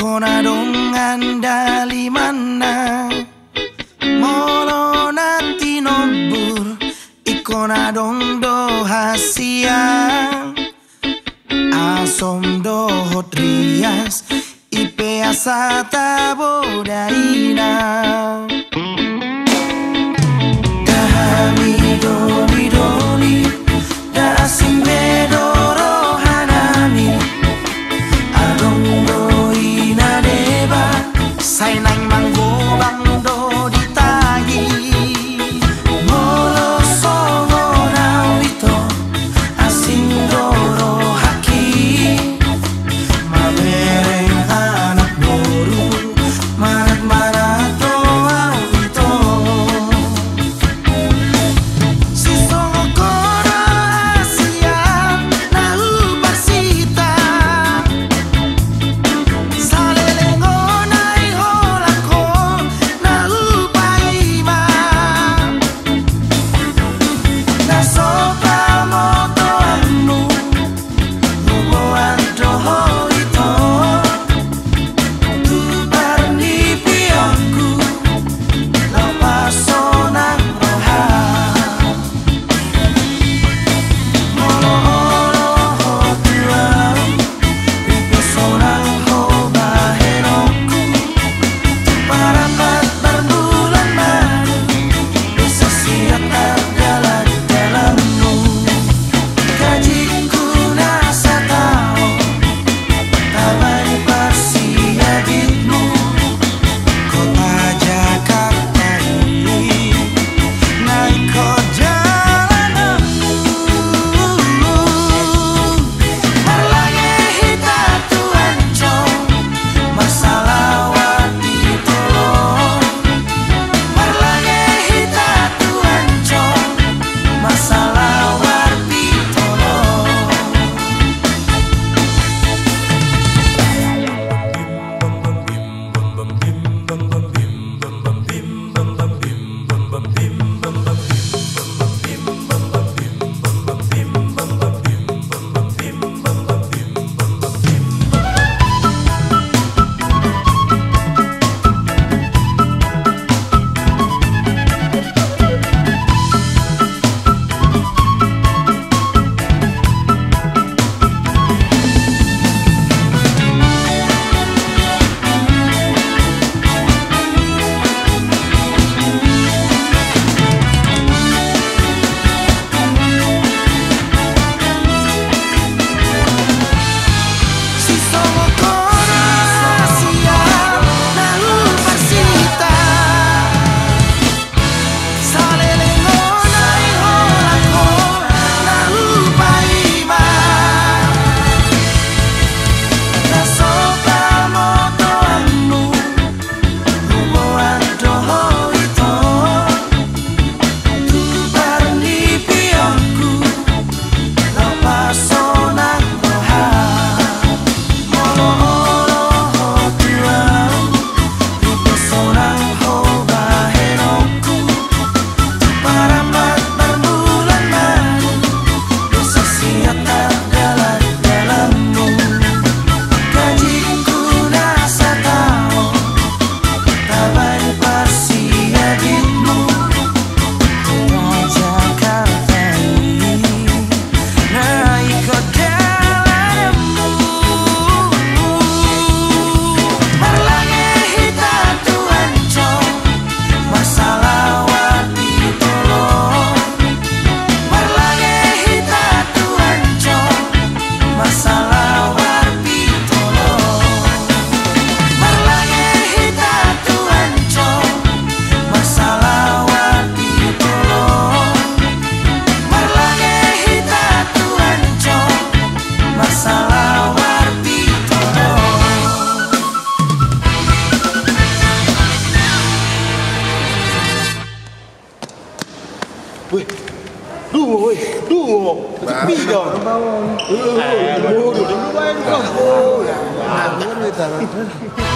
Ikona dongan dali mana Molo nati nobur Ikona dong do hasiang Asom do hodrias Ipe asata bodaina Dahami doni doni Da asing bedoro hanami Adong do ina deba Sainang manggo bangdo ditayi Molo songo nawito Asing doro haki Mabereng anak boru Marat-marat to awito Si songo kono Asia Nahu parsita Salelengo nai holako Nahu paima Nasopa moto anu Hubungan doho ito Tu barni piyangku Lepas sonang roha Molo-olo ho tuau Pipi sonang ho baheroku Parapat berbulan madu Bisa siap terdalam dalammu Kajiku nasa tau Tabai persiaditmu Kota Jakarta ini Naik ke jalanmu Marlange hita tuan cong Masalah wati tolong Marlange hita tuan cong Masalah wati tolong Si songo kono Asia Nahu parsita Salelengo nai holako Nahu paima Nasopa moto anu Hubungan doho ito Tu barni piyangku Lepas sonang roha Molo-olo ho tuau Pipi sonang ho baheroku Parapat berbulan madu Bisa siap terdalam dalammu Kajiku nasa tau Tabai persiaditmu Kota Jakarta ini Naik ke dalammu Marlange hita tuan cong Masalah wati tolong Marlange hita tuan cong Masalah wati tolong Marlange hita tuan cong Masalah wati tolong Marlange hita tuan cong Masalah wati tolong Wih, dungo wih, dungo. Sepi dong. Duduk dulu kau.